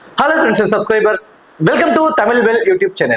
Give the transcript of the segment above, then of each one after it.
Hello friends and subscribers, welcome to Tamil Well YouTube channel.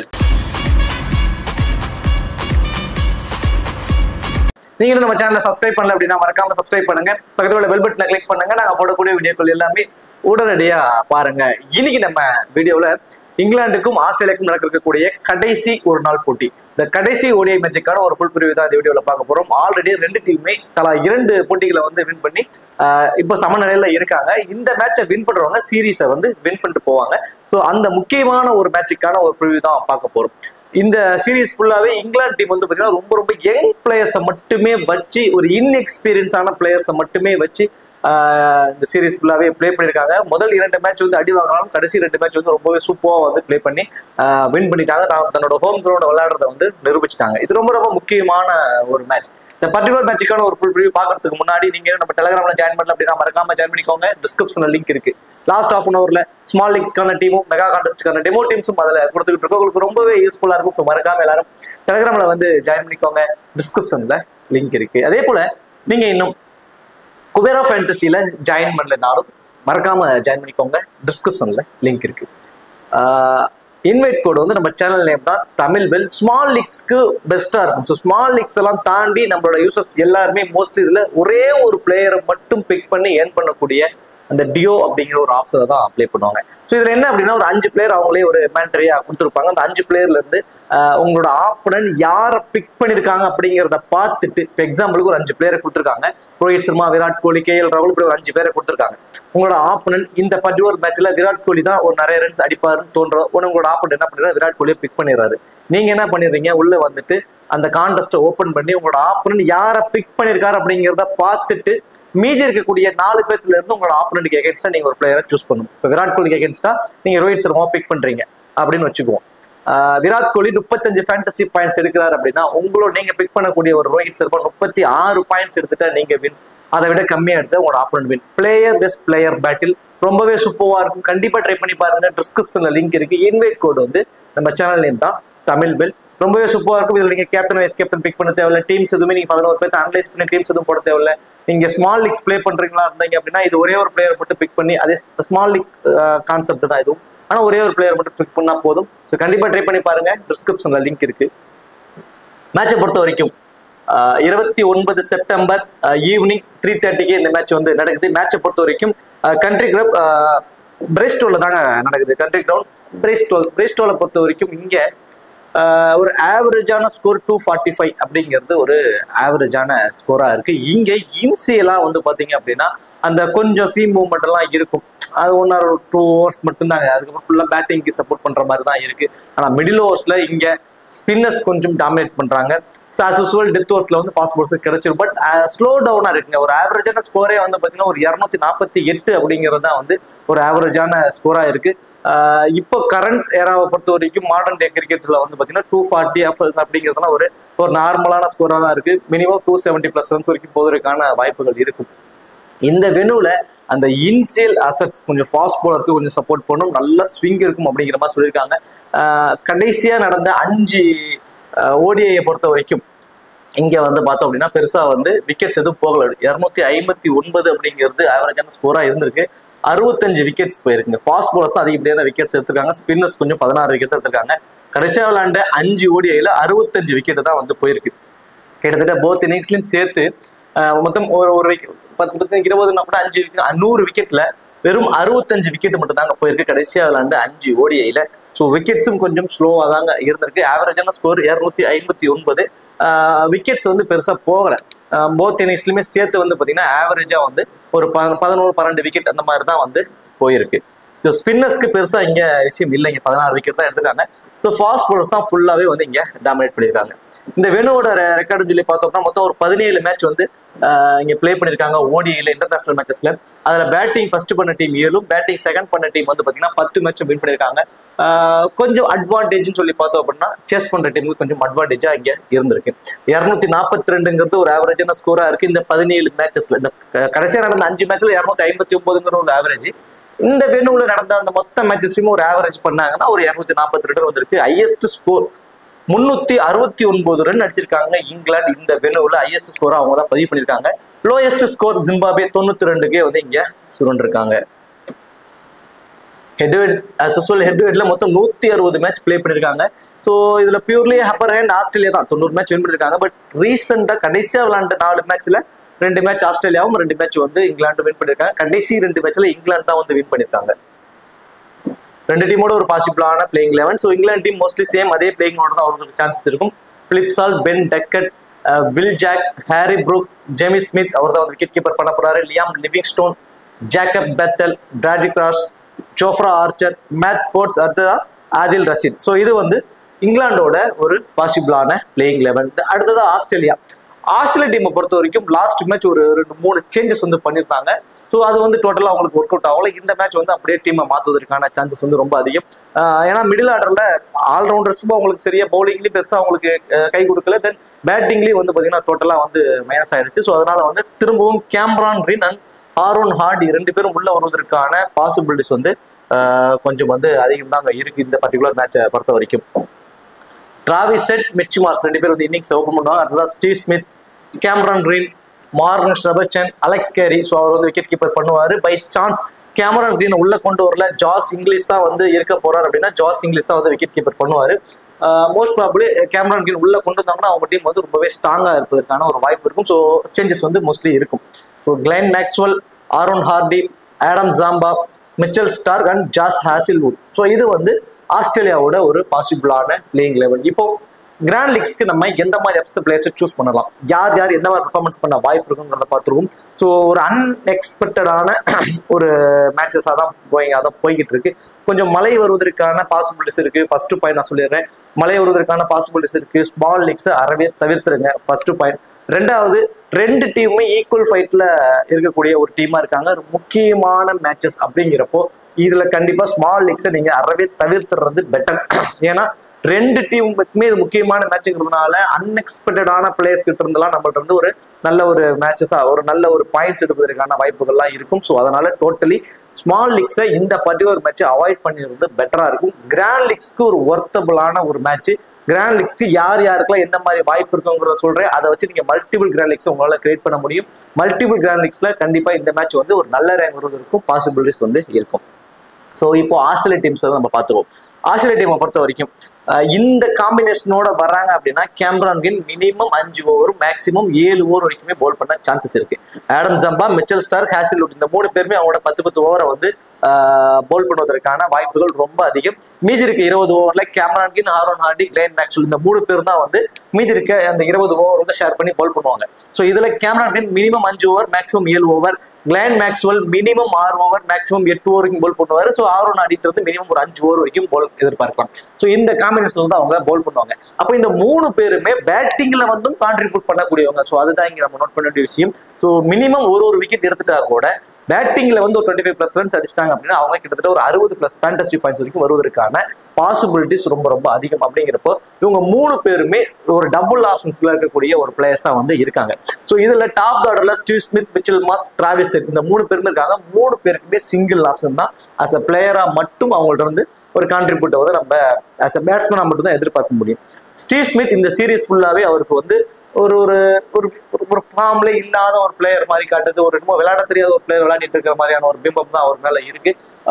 நீங்க நம்ம சேனலை subscribe பண்ணல அப்படின்னா மறக்காம சப்ஸ்கிரைப் பண்ணுங்க. பக்கத்துல உள்ள பெல் பட்டனை கிளிக் பண்ணுங்க. நாங்க போடக்கூடிய வீடியோக்கள் எல்லாமே உடனடியா பாருங்க. இன்னைக்கு நம்ம வீடியோல இங்கிலாந்துக்கும் ஆஸ்திரேலியாவுக்கும் நடக்கக்கூடிய கடைசி ஒரு நாள் போட்டி, இந்த கடைசி ஓடிஐ மேட்சுக்கான ஒரு ஃபுல் ப்ரிவ்யூ தான் இந்த வீடியோல பார்க்க போறோம். ஆல்ரெடி ரெண்டு டீமுமே தலா 2 போட்டிகளை வந்து வின் பண்ணி இப்போ சமநிலையில இருக்காங்க. இந்த மேட்சை வின் பண்றவங்க சீரீஸை வந்து வின் பண்ணிட்டு போவாங்க. ஸோ அந்த முக்கியமான ஒரு மேட்சுக்கான ஒரு ப்ரிவ்யூ தான் பார்க்க போறோம். இந்த சீரீஸ் ஃபுல்லாவே இங்கிலாந்து டீம் வந்து பாத்தீங்கன்னா ரொம்ப ரொம்ப யங் பிளேயர்ஸை மட்டுமே வச்சு, ஒரு இன்எக்ஸ்பீரியன்ஸான பிளேயர்ஸை மட்டுமே வச்சு இந்த சீரீஸ் ஃபுல்லாவே பிளே பண்ணியிருக்காங்க. முதல் 2 மேட்ச் வந்து அடி வாங்கினாலும் கடைசி 2 மேட்ச் வந்து ரொம்பவே சூப்பராக வந்து பிளே பண்ணி வின் பண்ணிட்டாங்க. தன்னோட ஹோம் கிரவுண்ட் விளையாடுறத வந்து நிரூபிச்சிட்டாங்க. இது ரொம்ப ரொம்ப முக்கியமான ஒரு மேட்ச். இந்த பர்டிகுலர் மேட்சுக்கான ஒரு ஃபுல் ரிவ்யூ பார்க்கறதுக்கு முன்னாடி நீங்க நம்ம டெலிகிராம்ல ஜாயின் பண்ணல அப்படின்னா மறக்காம ஜாயின் பண்ணிக்கோங்க. டிஸ்கிரிப்ஷன்ல லிங்க் இருக்கு. லாஸ்ட் ஹாஃப் அன் ஹவர்ல ஸ்மால் லீக்ஸ்க்கான டீமும் மெகா கான்டெஸ்ட்க்கான டெமோ டீம்ஸும் அதில் கொடுத்துக்கிட்டு இருக்கோம். உங்களுக்கு ரொம்பவே யூஸ்ஃபுல்லா இருக்கும். ஸோ மறக்காம எல்லாரும் டெலிகிராம்ல வந்து ஜாயின் பண்ணிக்கோங்க. டிஸ்கிரிப்ஷன்ல லிங்க் இருக்கு. அதே போல நீங்க இன்னும் குபேரா ஃபேண்டசியில ஜாயின் பண்ணலனாலும் மறக்காம ஜாயின் பண்ணிக்கோங்க. டிஸ்கிரிப்ஷன்ல லிங்க் இருக்கு. இன்வைட் கோடு வந்து நம்ம சேனல் நேம் தான் தமிழ் வெல். ஸ்மால் லீக்ஸ்க்கு பெஸ்டா இருக்கும். ஸோ ஸ்மால் லீக்ஸ் எல்லாம் தாண்டி நம்மளோட யூசர்ஸ் எல்லாருமே மோஸ்ட்லி இதுல ஒரே ஒரு பிளேயரை மட்டும் பிக் பண்ணி ஏர்ன் பண்ணக்கூடிய அந்த டியோ அப்படிங்கிற ஒரு ஆப்ஷனை தான் அப்ளை பண்ணுவாங்க. ஸோ இதுல என்ன அப்படின்னா ஒரு 5 பிளேயர் அவங்களே ஒரு மேண்டரியா கொடுத்துருப்பாங்க. அந்த 5 பிளேயர்ல இருந்து உங்களோட ஆப்பனன்ட் யாரை பிக் பண்ணிருக்காங்க அப்படிங்கிறத பார்த்துட்டு, இப்போ எக்ஸாம்பிளுக்கு ஒரு 5 பிளேயரை கொடுத்துருக்காங்க. ரோஹித் சர்மா, விராட் கோலி, கேஎல் ராகுல், இப்படி ஒரு 5 பேரை கொடுத்துருக்காங்க. உங்களோட ஆப்பனன்ட் இந்த பர்டிகுலர் மேட்ச்ல விராட் கோலி தான் ஒரு நிறைய ரன்ஸ் அடிப்பாருன்னு தோன்றோம். உங்களோட ஆப்பனன்ட் என்ன பண்ணிடுறாரு, விராட் கோலியை பிக் பண்ணிடுறாரு. நீங்க என்ன பண்ணிடுறீங்க, உள்ள வந்துட்டு அந்த கான்டெஸ்ட்டை ஓப்பன் பண்ணி உங்களோட ஆப்பனன்ட் யாரை பிக் பண்ணிருக்காரு அப்படிங்கிறத பார்த்துட்டு மீதி இருக்கக்கூடிய 4 பேர்த்துல இருந்து உங்களோட ஆப்பனன்ட்க்கு எகென்ஸ்டா நீங்க ஒரு பிளேயரை சூஸ் பண்ணணும். இப்போ விராட் கோலிக்கு எகென்ஸ்டா நீங்க ரோஹித் சர்மா பிக் பண்றீங்க அப்படின்னு வச்சுக்குவோம். விராட் கோலி 35 ஃபேண்டசி பாயிண்ட்ஸ் எடுக்கிறாரு அப்படின்னா உங்களோட நீங்க பிக் பண்ணக்கூடிய ஒரு ரோஹித் சர்மா 36 பாயிண்ட்ஸ் எடுத்துட்டா நீங்க வின். அதை விட கம்மியா எடுத்து உங்களோட opponent win. Player best player battle ரொம்பவே சூப்பரா இருக்கும். கண்டிப்பா ட்ரை பண்ணி பாருங்க. டிஸ்கிரிப்ஷன்ல லிங்க் இருக்கு. இன்வைட் கோடு வந்து நம்ம சேனல் நேம் தான் தமிழ் பெல். ரொம்பவே சூப்பரா இருக்கும். இதுல நீங்க கேப்டன் வைஸ் கேப்டன் பிக் பண்ண தேவையில்ல. டீம்ஸ் எதுவுமே நீங்க 11 பேர் அனலைஸ் பண்ணி டீம்ஸ் எதுவும் போட தேவையில்ல. நீங்க ஸ்மால் லீக்ஸ் பிளே பண்றீங்களா இருந்தீங்க அப்படின்னா இது ஒரே ஒரு பிளேயர் மட்டும் பிக் பண்ணி, அதே ஸ்மால் லீக் கான்செப்ட் தான் இதுவும், ஆனா ஒரே ஒரு பிளேயர் மட்டும் பிக் பண்ணா போதும். ஸோ கண்டிப்பா ட்ரை பண்ணி பாருங்க. டிஸ்கிரிப்ஷன்ல லிங்க் இருக்கு. மேட்சை பொறுத்த வரைக்கும் 29 செப்டம்பர் ஈவினிங் 3:30க்கு இந்த மேட்ச் வந்து நடக்குது. மேட்சை பொறுத்த வரைக்கும் கண்ட்ரி கிளப் பிரெஸ்டோல தாங்க நடக்குது. கண்ட்ரி கிரவுண்ட் பிரெஸ்டோல பொறுத்த வரைக்கும் இங்க ஒரு ஆவரேஜான ஸ்கோர் 245 அப்படிங்கிறது ஒரு ஆவரேஜான ஸ்கோரா இருக்கு. இங்க இன்சியலா வந்து பாத்தீங்க அப்படின்னா அந்த கொஞ்சம் சீம் மூவ்மெண்ட் எல்லாம் இருக்கும். அது 1 or 2 ஓவர்ஸ் மட்டும்தாங்க. அதுக்கப்புறம் ஃபுல்லா பேட்டிங்க்கு சப்போர்ட் பண்ற மாதிரி தான் இருக்கு. ஆனா மிடில் ஓவர்ஸ்ல இங்க ஸ்பின்னர்ஸ் கொஞ்சம் டாமினேட் பண்றாங்க. ஆஸ் யூசுவல் டெத் ஓவர்ஸ்ல வந்து ஃபாஸ்ட் பால்ஸ் கிடைச்சிரும். பட் ஸ்லோ டவுனா இருக்குங்க. ஒரு ஆவரேஜான ஸ்கோரே வந்து பாத்தீங்கன்னா ஒரு 248 அப்படிங்கிறது தான் வந்து ஒரு ஆவரேஜான ஸ்கோரா இருக்கு. இப்போ கரண்ட் ஏராவை பொறுத்த வரைக்கும் மாடர்ன் டே கிரிக்கெட்ல வந்து பாத்தீங்கன்னா 240 அப்படிங்கிறதுலாம் ஒரு நார்மலான ஸ்கோரா தான் இருக்கு. மினிமம் 270+ ரன்ஸ் வரைக்கும் போவதற்கான வாய்ப்புகள் இருக்கும். இந்த வெனுல அந்த இன்சியல் அசட்ஸ் கொஞ்சம் ஃபாஸ்ட் பாலருக்கு கொஞ்சம் சப்போர்ட் பண்ணும், நல்ல ஸ்விங் இருக்கும் அப்படிங்கிற மாதிரி சொல்லியிருக்காங்க. கடைசியா நடந்த 5 ஓடிஐயை பொறுத்த வரைக்கும் இங்க வந்து பார்த்தோம் அப்படின்னா பெருசா வந்து விக்கெட்ஸ் எதுவும் போகல. 259 அப்படிங்கிறது ஆவரேஜான ஸ்கோரா இருந்திருக்கு. 65 விக்கெட்ஸ் போயிருக்குங்க. ஃபாஸ்ட் பாலர்ஸ் தான் அதிகப்படியான விக்கெட்ஸ் எடுத்திருக்காங்க. ஸ்பின்னர்ஸ் கொஞ்சம் 16 விக்கெட் எடுத்திருக்காங்க. கடைசியா விளையாண்ட 5 ஓடிஐல 65 விக்கெட் தான் வந்து போயிருக்கு. கிட்டத்தட்ட போத் இன்னிங்ஸ்லயும் சேர்த்து மொத்தம் ஒரு 10 20 கூட 5 100 விக்கெட்ல வெறும் 65 விக்கெட் மட்டும் தாங்க போயிருக்கு கடைசியா விளையாண்டு 5 ஓடிஐல. ஸோ விக்கெட்ஸும் கொஞ்சம் ஸ்லோவா தாங்க இருந்திருக்கு. ஆவரேஜான ஸ்கோர் 259. விக்கெட்ஸ் வந்து பெருசா போகல. போத் இன்னிங்ஸ்லயுமே சேர்த்து வந்து பாத்தீங்கன்னா ஆவரேஜா வந்து ஒரு 11-12 விக்கெட் அந்த மாதிரி தான் வந்து போயிருக்கு. ஸோ ஸ்பின்னர்ஸ்க்கு பெருசா இங்க விஷயம் இல்லை. இங்க 16 விக்கெட் தான் எடுத்திருக்காங்க. ஸோ ஃபாஸ்ட் பாலர்ஸ் தான் ஃபுல்லாவே வந்து இங்க டாமினேட் பண்ணியிருக்காங்க. இந்த வெனுவோட ரெக்கார்டு சொல்லி பார்த்தோம்னா மொத்தம் ஒரு 17 மேட்ச் வந்து இங்க பிளே பண்ணிருக்காங்க ஓடிஐல இன்டர்நேஷனல் மேட்சஸ்ல. அதுல பேட்டிங் ஃபர்ஸ்ட் பண்ண டீம் 7, பேட்டிங் செகண்ட் பண்ண டீம் வந்து பாத்தீங்கன்னா 10 மேட்ச் வின் பண்ணிருக்காங்க. கொஞ்சம் அட்வான்டேஜ்னு சொல்லி பார்த்தோம் அப்படின்னா சேஸ் பண்ற டீமுக்கு கொஞ்சம் அட்வான்டேஜா இங்க இருந்திருக்கு. 242ங்கிறது ஒரு ஆவரேஜான ஸ்கோரா இருக்கு இந்த 17 மேட்சஸ்ல. இந்த கடைசியா நடந்த 5 மேட்ச்ல 259ங்கிற ஒரு ஆவரேஜ். இந்த வெனுல நடந்த அந்த மொத்த மேட்சஸ்லயும் ஒரு ஆவரேஜ் பண்ணாங்கன்னா ஒரு 242 வந்திருக்கு. ஹையஸ்ட் ஸ்கோர் 369 ரன் அடிச்சிருக்காங்க இங்கிலாந்து. இந்த வெனுவில் ஹையஸ்ட் ஸ்கோர் அவங்க தான் பதிவு பண்ணியிருக்காங்க. லோயஸ்ட் ஸ்கோர் ஜிம்பாப்வே 92க்கே வந்து இங்க சுருண்டிருக்காங்க. ஹெட் டு ஹெட்ல மொத்தம் 160 மேட்ச் பிளே பண்ணிருக்காங்க. ஸோ இதுல பியூர்லி அப்பர் ஹேண்ட் ஆஸ்திரேலியா தான் 90 மேட்ச் வின் பண்ணிருக்காங்க. பட் ரீசெண்டா கடைசியா விளையாண்ட 4 மேட்ச்ல 2 மேட்ச் ஆஸ்திரேலியாவும் 2 மேட்ச் வந்து இங்கிலாந்து வின் பண்ணிருக்காங்க. கடைசி 2 மேட்ச்ல இங்கிலாந்து தான் வந்து வின் பண்ணிருக்காங்க. 2 டீமோட ஒரு பாசிபிளான playing 11. So England team mostly same அதே பிளேயிங்கோட தான் அவங்களுக்கு சான்சஸ் இருக்கும். Philip Salt, Ben Duckett, Will Jacks, Harry Brook, Jamie Smith அவர் தான் வந்து விக்கெட் கீப்பர் பண்ண போறாரு. Liam Livingstone, Jacob Bethell, Brydon Carse, Jofra Archer, Matt Potts, அடுத்ததா ஆதில் ரஷீத். ஸோ இது வந்து இங்கிலாண்டோட ஒரு பாசிபிளான பிளேயிங் 11. அடுத்ததா ஆஸ்திரேலியா டீமை பொறுத்த வரைக்கும் லாஸ்ட் மேட்ச் ஒரு 2-3 சேஞ்சஸ் வந்து பண்ணியிருந்தாங்க. ஸோ அது வந்து டோட்டலாக அவங்களுக்கு ஒர்க் அவுட் ஆகல. இந்த மேட்ச் வந்து அப்படியே டீமை மாற்றுவதற்கான சான்சஸ் வந்து ரொம்ப அதிகம். ஏன்னா மிடில் ஆர்டர்ல ஆல்ரவுண்டர்ஸும் அவங்களுக்கு சரியா பவுலிங்லேயும் பெருசாக அவங்களுக்கு கை கொடுக்கல. தென் பேட்டிங்லேயும் வந்து பார்த்தீங்கன்னா டோட்டலாக வந்து மைனஸ் ஆயிடுச்சு. ஸோ அதனால வந்து திரும்பவும் Cameron Green and Aaron Hardie 2 பேரும் உள்ள வருவதற்கான பாசிபிலிட்டிஸ் வந்து கொஞ்சம் வந்து அதிகம் தான் இருக்கு இந்த பர்டிகுலர் மேட்சை பொறுத்த வரைக்கும். டிராவிஸ் ஹெட், மிட்ச் மார்ஷ் 2 பேர் வந்து இன்னிங்ஸ் ஓப்பன் பண்ணுவாங்க. அடுத்ததான் ஸ்டீவ் ஸ்மித், கேமரான் கிரீன், மார்கன் ஷெபர்டன், அலெக்ஸ் கேரி. ஸோ அவர் வந்து விக்கெட் கீப்பர் பண்ணுவார். பை சான்ஸ் கேமரான் கிரீன் உள்ள கொண்டு வரல, ஜாஸ் இங்கிலீஷ் தான் வந்து இருக்க போறாரு அப்படின்னா ஜாஸ் இங்கிலீஷ் தான் வந்து விக்கெட் கீப்பர் பண்ணுவார். மோஸ்ட் ப்ராபப்லி கேமரான் கிரீன் உள்ள கொண்டு வந்தாங்கன்னா அவங்க டீம் வந்து ரொம்பவே ஸ்ட்ராங்கா இருப்பதற்கான ஒரு வாய்ப்பு இருக்கும். ஸோ சேஞ்சஸ் வந்து மோஸ்ட்லி இருக்கும். So Glenn Maxwell, Aaron Hardie, Adam Zampa, Mitchell Starc and Josh Hazlewood. So இது வந்து ஆஸ்திரேலியாவோட ஒரு பாசிபிளான பிளேயிங் 11. இப்போ கிராண்ட் லீக்ஸ்க்கு நம்ம எந்த மாதிரி பிளேயர்ஸை சூஸ் பண்ணலாம், யார் எந்த மாதிரி பெர்ஃபார்மன்ஸ் பண்ண வாய்ப்பு இருக்குங்கிறத பார்த்துருவோம். ஸோ ஒரு அன்எக்ஸ்பெக்டடான ஒரு மேட்சஸாக தான் போய்கிட்டு இருக்கு. கொஞ்சம் மழை வருவதற்கான பாசிபிலிட்டிஸ் இருக்கு. ஃபர்ஸ்ட் பாயிண்ட் நான் சொல்லிடுறேன், மழை வருவதற்கான பாசிபிலிட்டிஸ் இருக்கு. ஸ்மால் லீக்ஸ் அறவே தவிர்த்துருங்க, ஃபர்ஸ்ட் பாயிண்ட். 2வது 2 டீமுமே ஈக்குவல் ஃபைட்ல இருக்கக்கூடிய ஒரு டீமா இருக்காங்க. முக்கியமான மேட்சஸ் அப்படிங்கிறப்போ இதுல கண்டிப்பா ஸ்மால் லீக்ஸை நீங்க அறவே தவிர்த்துறது பெட்டர். ஏன்னா 2 டீமுக்குமே இது முக்கியமான மேட்சுங்கிறதுனால அன்எக்ஸ்பெக்டடான பிளேயர்ஸ் கிட்ட இருந்தெல்லாம் நம்மள்ட்ட இருந்து ஒரு நல்ல ஒரு மேட்சஸா ஒரு நல்ல ஒரு பாயிண்ட்ஸ் எடுப்பதற்கான வாய்ப்புகள்லாம் இருக்கும். ஸோ அதனால டோட்டலி ஸ்மால் லீக்ஸை இந்த பர்டிகுலர் மேட்சை அவாய்ட் பண்ணிடுறது பெட்டரா இருக்கும். கிராண்ட் லீக்ஸ்க்கு ஒரு ஒர்த்தபிளான ஒரு மேட்ச். கிராண்ட் லீக்ஸ்க்கு யாருக்கெல்லாம் எந்த மாதிரி வாய்ப்பு இருக்குங்கிறத சொல்றேன். அதை வச்சு நீங்க மல்டிபிள் கிராண்ட் லீக்ஸ் உங்களால கிரியேட் பண்ண முடியும். மல்டிபிள் கிராண்ட் லீக்ஸ்ல கண்டிப்பா இந்த மேட்ச் வந்து ஒரு நல்ல ரேங்க் வருவதற்கும் பாசிபிலிட்டிஸ் வந்து இருக்கும். ஸோ இப்போ ஆஸ்திரேலியா டீம்ஸ் நம்ம பார்த்துருவோம். ஆஸ்திரேலியா டீமை பொறுத்த வரைக்கும் இந்த காம்பினேஷனோட வர்றாங்க அப்படின்னா Cameron Green minimum 5 over maximum 7 over வரைக்குமே போல் பண்ண சான்சஸ் இருக்கு. Adam Zampa, Mitchell Starc, Hazlewood இந்த 3 பேருமே அவங்களோட 10 ஓவரை வந்து போல் பண்ணுவதற்கான வாய்ப்புகள் ரொம்ப அதிகம். மீதி இருக்க 20 ஓவர்ல Cameron Green, Aaron Hardie, Glenn Maxwell இந்த 3 பேர் தான் வந்து மீதி இருக்க அந்த 20 ஓவர் வந்து ஷேர் பண்ணி போல் பண்ணுவாங்க. ஸோ இதுல Cameron Green minimum 5 over maximum 7 over, Glenn Maxwell minimum 6 over maximum 8 over வரைக்கும் போல் பண்ணுவாரு. ஸோ ஆரோன் ஹார்டிட்டு வந்து மினிமம் ஒரு 5 ஓவர் வரைக்கும் போல் எதிர்பார்க்கலாம். ஸோ இந்த காம்பினேஷன்ல தான் அவங்க போல் பண்ணுவாங்க. அப்போ இந்த 3 பேருமே பேட்டிங்ல வந்து கான்ட்ரிபியூட் பண்ணக்கூடியவங்க. ஸோ அதுதான் இங்க நம்ம நோட் பண்ண வேண்டிய விஷயம். ஸோ மினிமம் ஒரு விக்கெட் எடுத்துட்டா கூட பேட்டிங்ல வந்து ஒரு 25+ ரன்ஸ் அடிச்சிட்டாங்க அப்படின்னா அவங்க கிட்டத்தட்ட ஒரு 60+ ஃபேண்டசி பாயிண்ட்ஸ் வரைக்கும் வருவதற்கான பாசிபிலிட்டிஸ் ரொம்ப அதிகம். அப்படிங்கிறப்போ இவங்க 3 பேருமே ஒரு டபுள் ஆப்ஷன்ஸ்ல இருக்கக்கூடிய ஒரு பிளேயர்ஸா வந்து இருக்காங்க. ஸோ இதுல டாப் ஆர்டர்ல Steve Smith, Mitchell Marsh, Travis Head இந்த 3 பேருமே இருக்காங்க. 3 பேருக்குமே சிங்கிள் ஆப்ஷன் தான். அஸ் அ பிளேயரா மட்டும் அவங்கள்ட்ட இருந்து ஒரு கான்ட்ரிபியூட்டை வந்து நம்ம அஸ் அ பேட்ஸ்மேனா மட்டும் தான் எதிர்பார்க்க முடியும். ஸ்டீவ் ஸ்மித் இந்த சீரீஸ் ஃபுல்லாவே அவருக்கு வந்து ஒரு ஒரு ஃபார்ம்ல இல்லாத ஒரு பிளேயர் மாதிரி காட்டுது. ஒரு ரொம்ப விளையாட தெரியாத ஒரு பிளேயர் விளையாடிட்டு இருக்கிற மாதிரியான ஒரு பிம்பம் தான் அவர் மேல இருக்கு.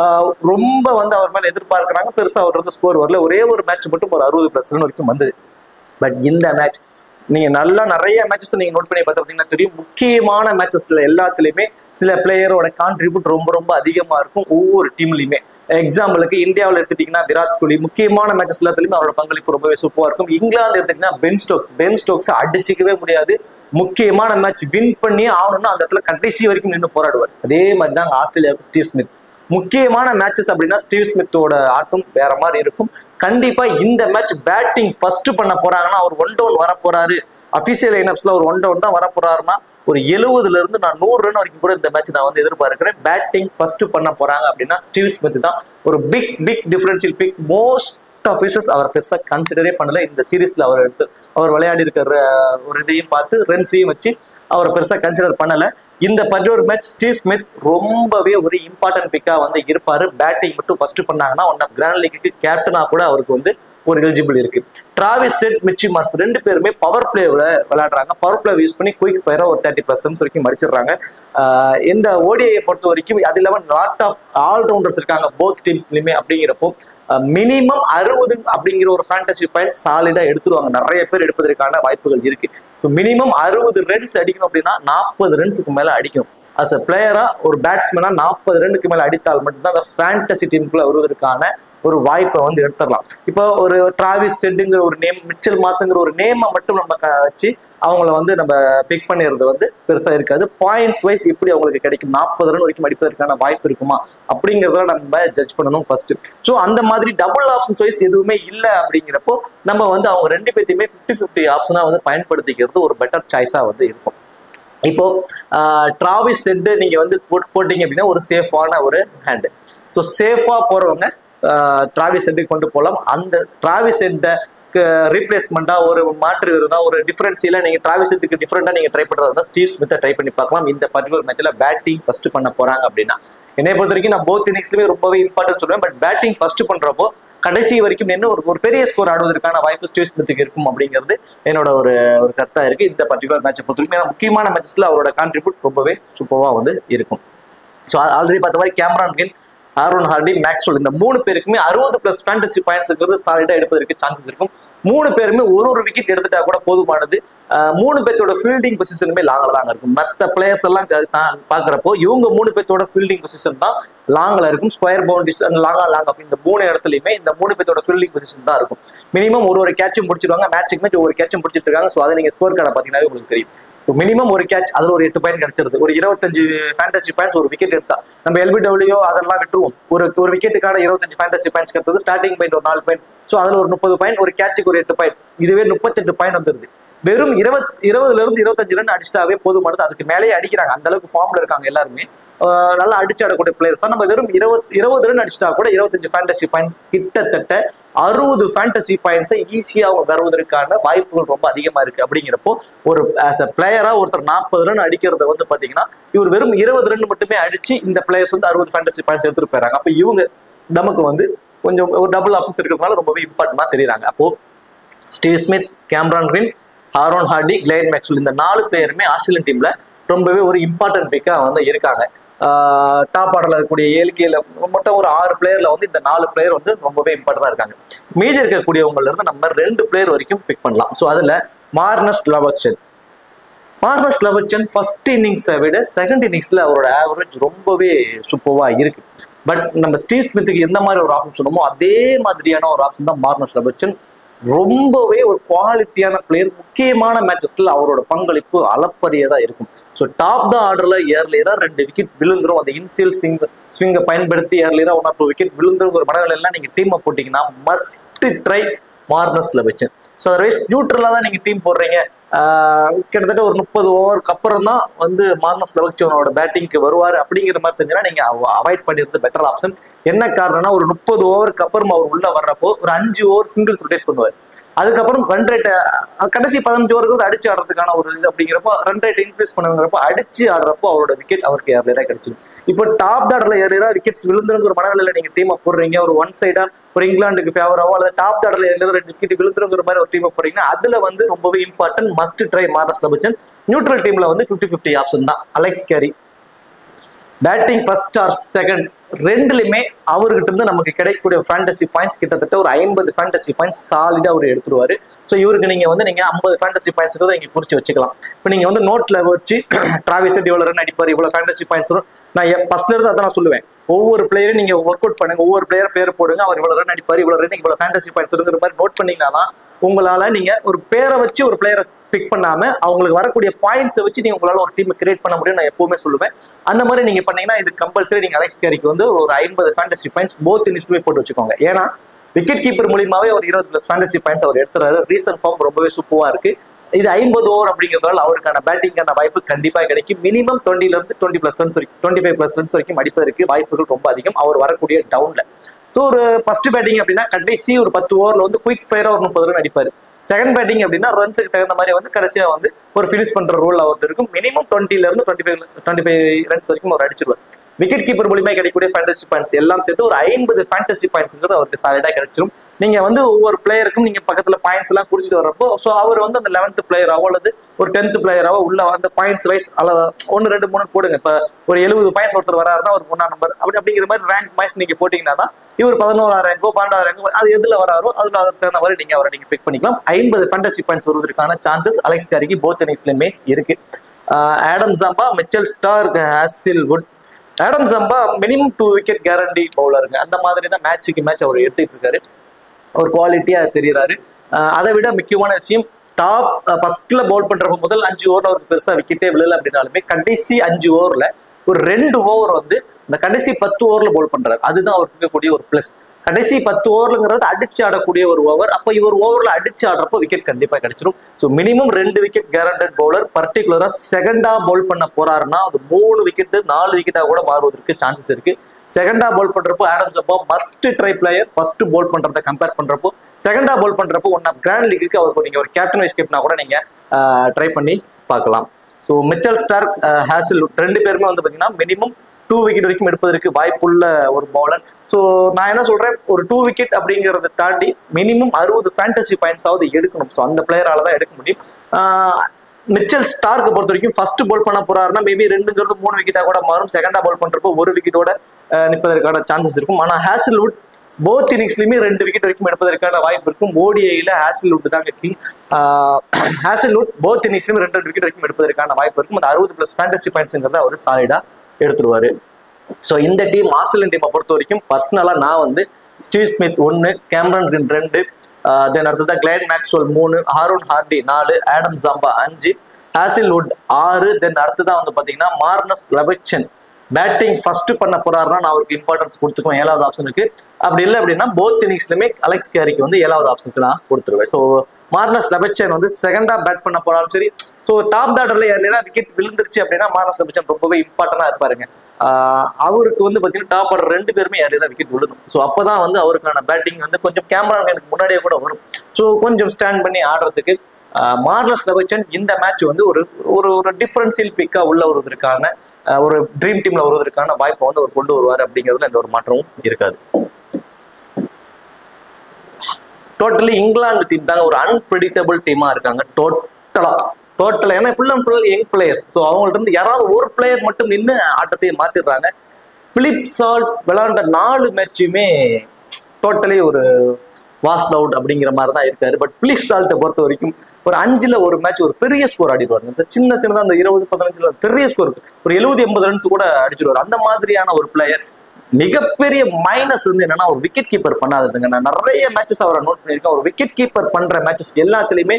ரொம்ப வந்து அவர் மேல எதிர்பார்க்கிறாங்க. பெருசா அவர் வந்து ஸ்கோர் வரல. ஒரே ஒரு மேட்ச் மட்டும் ஒரு 60+ ரன் வரைக்கும் வந்தது. பட் இந்த மேட்ச் நீங்க நிறைய மேட்சஸ் நீங்க நோட் பண்ணி பார்த்தீங்கன்னா தெரியும். முக்கியமான மேட்சஸ்ல எல்லாத்துலயுமே சில பிளேயரோட கான்ட்ரிபியூட் ரொம்ப அதிகமா இருக்கும் ஒவ்வொரு டீம்லயுமே. எக்ஸாம்பிளுக்கு இந்தியாவில் எடுத்துட்டீங்கன்னா விராட் கோலி முக்கியமான மேட்சஸ் எல்லாத்துலயுமே அவரோட பங்களிப்பு ரொம்பவே சூப்பரா இருக்கும். இங்கிலாந்து எடுத்துட்டீங்கன்னா பென் ஸ்டோக்ஸ் அடிச்சுக்கவே முடியாது. முக்கியமான மேட்ச் வின் பண்ணி ஆகணும்னா அந்த இடத்துல கடைசி வரைக்கும் நின்று போராடுவார். அதே மாதிரி தான் ஆஸ்திரேலியாவுக்கு ஸ்டீவ் ஸ்மித். முக்கியமான மேட்சஸ் அப்படின்னா ஸ்டீவ் ஸ்மித்தோட ஆட்டம் வேற மாதிரி இருக்கும். கண்டிப்பா இந்த மேட்ச் பேட்டிங் ஃபர்ஸ்ட் பண்ண போறாங்கன்னா அவர் 1 டவுன் வர போறாரு. அபிஷியல் லைனப்ஸ்ல ஒரு 1 டவுன் தான் வர போறாருன்னா ஒரு 70ல இருந்து நான் 100 ரன் வரைக்கும் கூட இந்த மேட்ச் நான் வந்து எதிர்பார்க்கிறேன். பேட்டிங் ஃபர்ஸ்ட் பண்ண போறாங்க அப்படின்னா ஸ்டீவ் ஸ்மித் தான் ஒரு big differential pick. Most officers அவர் பெருசா கன்சிடரே பண்ணல. இந்த சீரீஸ்ல அவர் விளையாடி இருக்கிற ஒரு இதையும் பார்த்து ரன்ஸையும் வச்சு அவர் பெருசா கன்சிடர் பண்ணல. இந்த பர்டிகுலர் மேட்ச் ஸ்டீவ் ஸ்மித் ரொம்பவே ஒரு இம்பார்ட்டன்ட் பிக்கா வந்து இருப்பாரு. பேட்டிங் மட்டும் ஃபர்ஸ்ட் பண்ணாங்கன்னா ஒன் ஆஃப் கிராண்ட் லீக்கு கேப்டனா கூட அவருக்கு வந்து ஒரு எலிஜிபிள் இருக்கு. டிராவிஸ் ஹெட், மிச்சி மார்ஸ் ரெண்டு பேருமே பவர் பிளேல விளையாடுறாங்க. பவர் பிளே யூஸ் பண்ணி குயிக் ஃபயரா ஒரு 30% வரைக்கும் மடிச்சிடுறாங்க. இந்த ஓடிஐ பொறுத்த வரைக்கும் அது இல்லாம லாட் ஆஃப் ஆல்ரவுண்டர்ஸ் இருக்காங்க போத் டீம்ஸ்லயுமே. அப்படிங்கிறப்போ மினிமம் 60 அப்படிங்கிற ஒரு ஃபேண்டசி பாயிண்ட் சாலிடா எடுத்துருவாங்க. நிறைய பேர் எடுப்பதற்கான வாய்ப்புகள் இருக்கு. மினிமம் 60 ரன்ஸ் அடிக்கணும் அப்படின்னா 40 ரன்ஸுக்கு மேல அடிக்கணும். அஸ் அ பிளேயரா ஒரு பேட்ஸ்மேனா 40 ரன்னுக்கு மேல அடித்தால் மட்டும்தான் அந்த ஃபேண்டசி டீமுக்குள்ள வருவதற்கான ஒரு வாய்ப்பை வந்து எடுத்துடலாம். இப்போ ஒரு டிராவிஸ் ஹெட்ங்கிற ஒரு நேம், மிச்சல் மாஸ்ங்கிற ஒரு நேமை மட்டும் நம்ம வச்சு அவங்கள வந்து நம்ம பிக் பண்ணிடுறது வந்து பெருசா இருக்காது. பாயிண்ட்ஸ் வைஸ் எப்படி அவங்களுக்கு கிடைக்கும், 40 ரன் வரைக்கும் அடிப்பதற்கான வாய்ப்பு இருக்குமா அப்படிங்கிறத நம்ம ஜட்ஜ் பண்ணணும் ஃபர்ஸ்ட். ஸோ அந்த மாதிரி டபுள் ஆப்ஷன்ஸ் வைஸ் எதுவுமே இல்லை அப்படிங்கிறப்போ நம்ம வந்து அவங்க ரெண்டு பேர்த்தையுமே 50-50 ஆப்ஷனா வந்து பயன்படுத்திக்கிறது ஒரு பெட்டர் சாய்ஸா வந்து இருக்கும். இப்போ டிராவிஸ் ஹெட் நீங்க வந்து போட்டீங்க அப்படின்னா ஒரு சேஃபான ஒரு ஹேண்ட். ஸோ சேஃபா போறவங்க டிராவிஸ் ஹெட்டுக்கு கொண்டு போகலாம். அந்த டிராவிஸ் ஹெட்டை ரீப்ளேஸ்மெண்டா ஒரு மாற்று இருந்தா ஒரு டிஃபரன்ஸில நீங்க டிராவிஸ் ஹெட்டுக்கு டிஃபரெண்டா நீங்க ட்ரை பண்றதா ஸ்டீவ் ஸ்மித்தை ட்ரை பண்ணி பார்க்கலாம். இந்த பர்டிகுலர் மேட்ச்ல பேட்டிங் ஃபர்ஸ்ட் பண்ண போறாங்க அப்படின்னா என்னை பொறுத்த வரைக்கும் நான் போத் இன்னிங்ஸ்லயுமே ரொம்பவே இம்பார்ட்டன்ட் சொல்லுவேன். பட் பேட்டிங் ஃபர்ஸ்ட் பண்றப்போ கடைசி வரைக்கும் என்ன ஒரு பெரிய ஸ்கோர் ஆடுவதற்கான வாய்ப்பு ஸ்டீவ் ஸ்மித்துக்கு இருக்கும் அப்படிங்கிறது என்னோட ஒரு கருத்தா இருக்கு. இந்த பர்டிகுலர் மேட்சை பொறுத்த வரைக்கும் முக்கியமான மேட்சஸ்ல அவரோட கான்ட்ரிபியூட் ரொம்பவே சூப்பரா வந்து இருக்கும். ஸோ ஆல்ரெடி பார்த்த மாதிரி Cameron Green, Aaron Hardie, Maxwell இந்த 3 பேருக்குமே 60+ ஃபேண்டசி பாயிண்ட்ஸ் சாலிடா எடுப்பதற்கு சான்சஸ் இருக்கும். 3 பேருமே ஒரு விக்கெட் எடுத்துட்டா கூட போதுமானது. 3 பேர்த்தோட ஃபீல்டிங் பொசிஷனுமே லாங்ல தாங்க இருக்கும். மற்ற பிளேயர்ஸ் எல்லாம் பாக்குறப்போ இவங்க 3 பேர்த்தோட ஃபீல்டிங் பொசிஷன் தான் லாங்ல இருக்கும். Square boundaries and long off இந்த 3 இடத்துலயுமே இந்த 3 பேர்த்தோட ஃபீல்டிங் பொசிஷன் தான் இருக்கும். மினிமம் ஒரு கேட்சும் பிடிச்சிருவாங்க. மேட்சுக்கு மேட்ச் ஒரு கேட்சும் பிடிச்சிட்டு இருக்காங்க. ஸோ அதை நீங்க ஸ்கோர் கார்டை பாத்தீங்கன்னா உங்களுக்கு தெரியும். மினிமம் ஒரு கேட்ச் அதுல ஒரு 8 பாயிண்ட் கிடைச்சிருது. ஒரு 25 ஃபேண்டசி பாயிண்ட்ஸ் ஒரு விக்கெட் எடுத்தா நம்ம LBW அதெல்லாம் விட்டுருவோம். ஒரு விக்கெட்டுக்கான 25 ஃபேண்டசி பாயிண்ட்ஸ் கிடைத்தது. ஸ்டார்டிங் பாயிண்ட் ஒரு 4 பாயிண்ட். ஸோ அதுல ஒரு 30 பாயிண்ட், ஒரு கேட்சுக்கு ஒரு 8 பாயிண்ட். இதுவே 38 பாயிண்ட் வந்துருது. வெறும் 20ல இருந்து 25 ரன் அடிச்சிட்டாவே போதுமானது. அதுக்கு மேலேயே அடிக்கிறாங்க. அந்த அளவுக்கு ஃபார்ம்ல இருக்காங்க எல்லாருமே. நல்லா அடிச்சு ஆடக்கூடிய பிளேயர்ஸ் தான். நம்ம வெறும் 20 ரன் அடிச்சிட்டா கூட 25 ஃபேண்டசி பாயிண்ட், கிட்டத்தட்ட 60 ஃபேண்டசி பாயிண்ட்ஸை ஈஸியா அவங்க வருவதற்கான வாய்ப்புகள் ரொம்ப அதிகமா இருக்கு. அப்படிங்கிறப்போ ஒரு ஆஸ் அ பிளேயரா ஒருத்தர் 40 ரன் அடிக்கிறத வந்து பாத்தீங்கன்னா இவர் வெறும் 20 ரன் மட்டுமே அடிச்சு இந்த பிளேயர்ஸ் வந்து 60 ஃபேண்டசி பாயிண்ட்ஸ் எடுத்துட்டு போயிறாங்க. அப்ப இவங்க நமக்கு வந்து கொஞ்சம் ஒரு டபுள் ஆப்ஷன்ஸ் இருக்கிறதுனால ரொம்பவே இம்பார்ட்டன்டா தெரியுறாங்க. அப்போ Steve Smith, Cameron Green, Aaron Hardie, Glenn Maxwell இந்த 4 பேருமே ஆஸ்திரேலியன் டீம்ல ரொம்பவே ஒரு இம்பார்ட்டன்ட் பிக்கா வந்து இருக்காங்க. டாப் ஆர்டர்ல இருக்கக்கூடிய 7Kல மொத்தம் ஒரு 6 பிளேயர்ல வந்து இந்த 4 பிளேயர் வந்து ரொம்பவே இம்பார்ட்டன்டா இருக்காங்க. மீதி இருக்கக்கூடியவங்கல இருந்து நம்ம 2 பிளேயர் வரைக்கும் பிக் பண்ணலாம். ஸோ அதுல மார்னஸ் லவர்சன் ஃபர்ஸ்ட் இன்னிங்ஸை விட செகண்ட் இன்னிங்ஸ்ல அவரோட ஆவரேஜ் ரொம்பவே சூப்பரா இருக்கு. பட் நம்ம ஸ்டீவ் ஸ்மித்துக்கு எந்த மாதிரி ஒரு ஆப்ஷன் சொன்னோமோ அதே மாதிரியான ஒரு ஆப்ஷன் தான் மார்னஸ் லவர்சன். ரொம்பவே ஒரு குவாலிட்டியான பிளேயர். முக்கியமான மேட்சஸ்ல அவரோட பங்களிப்பு அளப்பரியதா இருக்கும். ஸோ டாப் த ஆர்டர்ல ஏர்லியரா 2 விக்கெட் விழுந்துரும். அந்த இன்சியல் ஸ்விங்கை பயன்படுத்தி ஏர்லியரா 1 or 2 விக்கெட் விழுந்துரும் ஒரு மனநிலையெல்லாம் நீங்க டீமை போட்டீங்கன்னா மஸ்ட் ட்ரை மார்னஸ் லவர்சன். ஸோ அதர்வைஸ் நியூட்ரலா தான் நீங்க டீம் போடுறீங்க. கிட்டத்தட்ட ஒரு 30 ஓவருக்கு அப்புறம் தான் வந்து மார்னஸ் லவர்சனோட பேட்டிங்க்கு வருவாரு அப்படிங்கிற மாதிரி தெரிஞ்சுன்னா நீங்க அவாய்ட் பண்ணிருந்தது பெட்டர் ஆப்ஷன். என்ன காரணம்னா ஒரு 30 ஓவருக்கு அப்புறம் அவர் உள்ள வர்றப்போ ஒரு 5 ஓவர் சிங்கிள்ஸ் ரொட்டேட் பண்ணுவார். அதுக்கப்புறம் ரன் ரேட் கடைசி 15 ஓவருக்கு அடிச்சு ஆடுறதுக்கான ஒரு இது அப்படிங்கிறப்போ ரன் ரேட் இன்க்ரீஸ் பண்ணுங்கிறப்போ அடிச்சு ஆடுறப்போ அவரோட விக்கெட் அவருக்கு ஏர்லியரா கிடைச்சிடும். இப்போ டாப் ஆர்டர்ல ஏர்லியரா விக்கெட்ஸ் விழுந்துருங்கிற ஒரு மனநிலையில நீங்க டீமை போடுறீங்க. ஒரு ஒன் சைடா ஒரு இங்கிலாந்துக்கு ஃபேவராவோ அல்லது டாப் ஆர்டர்ல ஏர்லியரா 2 விக்கெட் விழுந்துருங்கிற மாதிரி ஒரு டீமை போறீங்கன்னா அதுல வந்து ரொம்பவே இம்பார்ட்டன்ட் மஸ்ட் ட்ரை மார்னஸ் லவர்சன். நியூட்ரல் டீம்ல வந்து 50-50 ஆப்ஷன் தான். Alex Carey batting first or second ரெண்டுலையுமே அவர்கிட்ட இருந்து நமக்கு கிடைக்கக்கூடிய ஃபேண்டசி பாயிண்ட்ஸ் கிட்டத்தட்ட ஒரு 50 ஃபேண்டசி பாயிண்ட்ஸ் சாலிடா அவர் எடுத்துருவாரு. ஸோ இவருக்கு நீங்க 50 ஃபேண்டசி பாயிண்ட்ஸ் நீங்க குறிச்சு வச்சுக்கலாம். இப்போ நீங்க நோட்ல வச்சு டிராவிஸ் ஹெட் இவ்வளவு ரன் அடிப்பாரு, இவ்வளவு ஃபேண்டசி பாயிண்ட்ஸ் வரும். நான் ஃபர்ஸ்ட்ல இருந்து அதான் சொல்லுவேன். ஒவ்வொரு பிளேயரும் நீங்க ஒர்க் அவுட் பண்ணுங்க. ஒவ்வொரு பிளேயர் பேர் போடுங்க. அவர் இவ்வளவு ரன் அடிப்பாரு, இவ்வளவு ரன், இவ்வளவு ஃபேண்டசி பாயிண்ட்ஸ் வருங்கிற மாதிரி நோட் பண்ணீங்கன்னா உங்களால நீங்க ஒரு பேரை வச்சு ஒரு பிளேயரை பிக் பண்ணாம அவங்களுக்கு வரக்கூடிய பாயிண்ட்ஸை வச்சு நீங்க உங்களால ஒரு டீம் கிரியேட் பண்ண முடியும். நான் எப்பவுமே சொல்லுவேன். அந்த மாதிரி நீங்க பண்ணீங்கன்னா இது கம்பல்சரி நீங்க அலெக்ஸ் கேரிக்கு ஒரு 50 ஃபேண்டசி பாயிண்ட்ஸ் போத் இன்னிங்ஸ்லயே போட்டு வச்சுக்கோங்க. ஏன்னா விக்கெட் கீப்பர் மூலியமாவே ஒரு 20+ ஃபேண்டசி பாயிண்ட்ஸ் அவர் எடுத்துறாரு. ரீசன்ட் ஃபார்ம் ரொம்பவே சூப்பரா இருக்கு. இது 50 ஓவர் அப்படிங்கிறதால அவருக்கான பேட்டிங்கான வாய்ப்பு கண்டிப்பா கிடைக்கும். மினிமம் 20ல இருந்து 20+ ரன்ஸ் வரைக்கும் 25+ ரன்ஸ் வரைக்கும் அடிப்பதற்கு வாய்ப்புகள் ரொம்ப அதிகம் அவர் வரக்கூடிய டவுன்ல. ஸோ ஒரு ஃபர்ஸ்ட் பேட்டிங் அப்படின்னா கடைசி ஒரு 10 ஓவர்ல குயிக் ஃபயரா ஒரு 30 ரன் அடிப்பாரு. செகண்ட் பேட்டிங் அப்படின்னா ரன்ஸுக்கு தகுந்த மாதிரி வந்து கடைசியா வந்து ஒரு ஃபினிஷ் பண்ற ரோல் அவர்கிட்ட இருக்கும். மினிமம் 20ல இருந்து 25 ரன்ஸ் வரைக்கும் அவர் அடிச்சிருவார். விக்கெட் கீப்பர் மூலியமா கிடைக்கக்கூடிய ஃபேண்டசி பாயிண்ட்ஸ் எல்லாம் சேர்த்து ஒரு 50 ஃபேண்டசி பாயிண்ட்ஸ்ங்கிறது அவருக்கு சாலிடா கிடைச்சிடும். நீங்க வந்து ஒவ்வொரு பிளேயருக்கும் நீங்க பக்கத்துல பாயிண்ட்ஸ் எல்லாம் குறிச்சிட்டு வரப்போ ஸோ அவர் வந்து அந்த 11th பிளேயராவோ அல்லது ஒரு 10th பிளேயராவோ உள்ள அந்த பாயிண்ட்ஸ் வைஸ் 1 2 3 போடுங்க. இப்ப ஒரு 70 பாயிண்ட்ஸ் ஒருத்தர் வராருன்னா ஒரு 3ஆம் நம்பர் அப்படிங்கிற மாதிரி ரேங்க் வைஸ் நீங்க போட்டீங்கன்னா தான் இவர் 11ஆம் ரேங்கோ 12ஆம் ரேங்கோ அது எதுல வராரோ அதுல அதற்கு தகுந்த மாதிரி நீங்க அவரை நீங்க பிக் பண்ணிக்கலாம். 50 ஃபேண்டசி பாயிண்ட்ஸ் வருவதற்கான சான்சஸ் அலெக்ஸ் கேரிக்கு போத் இன்னிங்ஸ்லயுமே இருக்கு. Adam Zampa, Mitchell Starc, Hazlewood. Adam Zampa minimum 2 wicket guarantee பவுலருங்க. அந்த மாதிரி தான் மேட்சுக்கு மேட்ச் அவர் எடுத்துட்டு இருக்காரு. ஒரு குவாலிட்டியா தெரியுறாரு. அதை விட முக்கியமான விஷயம் டாப் ஃபர்ஸ்ட்ல பவுல் பண்றப்ப முதல் 5 ஓவர்ல அவருக்கு பெருசா விக்கெட்டே விழல அப்படின்னாலுமே கடைசி 5 ஓவர்ல ஒரு 2 ஓவர் வந்து இந்த கடைசி 10 ஓவர்ல பவுல் பண்றாரு. அதுதான் அவருக்கு இருக்கக்கூடிய ஒரு பிளஸ். கடைசி 10 ஓவருங்கிறது அடிச்சு ஆடக்கூடிய ஒரு ஓவர். அப்ப இவர் ஓவர்ல அடிச்சு ஆடுறப்போ விக்கெட் கண்டிப்பா கிடைச்சிடும். So minimum 2 wicket guaranteed bowler. பர்டிகுலரா செகண்டா பவுல் பண்ண போறாருன்னா அது 3 விக்கெட் 4 விக்கெட்டா கூட மாறுவதற்கு சான்சஸ் இருக்கு. செகண்டா பவுல் பண்றப்போ Adam Zampa must try player. First bowl பண்றதை கம்பேர் பண்றப்போ செகண்டா பவுல் பண்றப்போ ஒன் ஆஃப் கிராண்ட் லீக்கு அவருக்கு நீங்க ஒரு கேப்டன் வைஸ் கேப்டனா கூட நீங்க ட்ரை பண்ணி பார்க்கலாம். ஸோ மிச்சல் ஸ்டார்க், ஹாசில்வுட் 2 பேருமே வந்து பாத்தீங்கன்னா மினிமம் 2 விக்கெட் வரைக்கும் எடுப்பதற்கு வாய்ப்புள்ள ஒரு பவுலர். ஸோ நான் என்ன சொல்றேன், ஒரு 2 விக்கெட் அப்படிங்கிறத தாண்டி மினிமம் 60 ஃபேண்டசி பாயிண்ட்ஸ் ஆவது எடுக்கணும். ஸோ அந்த பிளேயரால தான் எடுக்க முடியும். மிச்சல் ஸ்டார்க்கு பொறுத்த வரைக்கும் ஃபர்ஸ்ட் பவுல் பண்ண போறாருன்னா மேபி 2ங்கிறது 3 விக்கெட்டா கூட மாறும். செகண்டா பவுல் பண்றப்போ 1 விக்கெட்டோட நிற்பதற்கான சான்சஸ் இருக்கும். ஆனா ஹாசில்வுட் போத் இன்னிங்ஸ்லயுமே 2 விக்கெட் வரைக்கும் எடுப்பதற்கான வாய்ப்பு இருக்கும். ஓடிஐல ஹாசில்வுட் தான் கிங். ஹாசில்வுட் போத் இன்னிங்ஸ்லயுமே 2 விக்கெட் வரைக்கும் எடுப்பதற்கான வாய்ப்பு இருக்கும். அந்த 60+ ஃபேண்டசி பாயிண்ட்ஸ்ங்கிறத அவர் சாலிடா எடுத்துருவாரு. ஸோ இந்த டீம் ஆஸ்திரேலியன் டீமை பொறுத்த வரைக்கும் பர்சனலா நான் வந்து Steve Smith 1, Cameron Green 2, then அடுத்ததான் Glenn Maxwell 3, Aaron Hardie 4, Adam Zampa 5, Hazlewood 6, then அடுத்ததான் வந்து பாத்தீங்கன்னா மார்னஸ் லெபச்சன் பேட்டிங் ஃபர்ஸ்ட் பண்ண போறாருன்னா நான் அவருக்கு இம்பார்ட்டன்ஸ் கொடுத்துக்குவேன் 7வது ஆப்ஷனுக்கு. அப்படி இல்லை அப்படின்னா போத் இன்னிங்ஸ்லுமே அலெக்ஸ் கேரிக்கு வந்து 7வது ஆப்ஷனுக்கு நான் கொடுத்துருவேன். ஸோ மார்னஸ் லெபச்சன் வந்து செகண்டா பேட் பண்ண போறாலும் சரி, ஸோ டாப் ஆர்டர்ல யாருன்னா விக்கெட் விழுந்துருச்சு அப்படின்னா மார்னஸ் லெபச்சன் ரொம்பவே இம்பார்ட்டன்டா இருப்பாருங்க. அவருக்கு வந்து பாத்தீங்கன்னா டாப் ஆர்டர் 2 பேருமே யாருன்னா விக்கெட் விழுணும். ஸோ அப்பதான் வந்து அவருக்கான பேட்டிங் வந்து கொஞ்சம் கேமரா எனக்கு முன்னாடியே கூட வரும். ஸோ கொஞ்சம் ஸ்டாண்ட் பண்ணி ஆடுறதுக்கு மார்னஸ் லெபச்சன் இந்த மேட்ச் வந்து ஒரு ஒரு டிஃபரன்சியல் பிக்கா உள்ள வருவதற்கான ஒரு ட்ரீம் டீம்ல வருவதற்கான வாய்ப்பை வந்து அவர் கொண்டு வருவார். அப்படிங்கிறதுல எந்த ஒரு மாற்றமும் இருக்காது. டோட்டலி இங்கிலாந்து டீம் தாங்க ஒரு அன்பிரிடிக்டபிள் டீமா இருக்காங்க. டோட்டலா ஏன்னா full and full young players. So அவங்கள்ட்ட இருந்து யாராவது ஒரு பிளேயர் மட்டும் நின்று ஆட்டத்தையே மாத்திடுறாங்க. பிலிப் சால்ட் விளையாண்ட 4 மேட்சுமே டோட்டலி ஒரு வாஸ்ட் அவுட் அப்படிங்கிற மாதிரி தான் இருக்காரு. பட் பிலிப் சால்ட்டை பொறுத்த வரைக்கும் ஒரு 5ல் ஒரு மேட்ச் ஒரு பெரிய ஸ்கோர் ஆடிடுவாரு. இந்த சின்னதா அந்த 20-15 பெரிய ஸ்கோர் ஒரு 70-80 ரன்ஸ் கூட அடிச்சிடுவார். அந்த மாதிரியான ஒரு பிளேயர். மிகப்பெரிய மைனஸ் வந்து என்னன்னா ஒரு விக்கெட் கீப்பர் பண்ணாததுங்க. நான் நிறைய மேட்சஸ் அவரை நோட் பண்ணியிருக்கேன். ஒரு விக்கெட் கீப்பர் பண்ற மேட்சஸ் எல்லாத்துலயுமே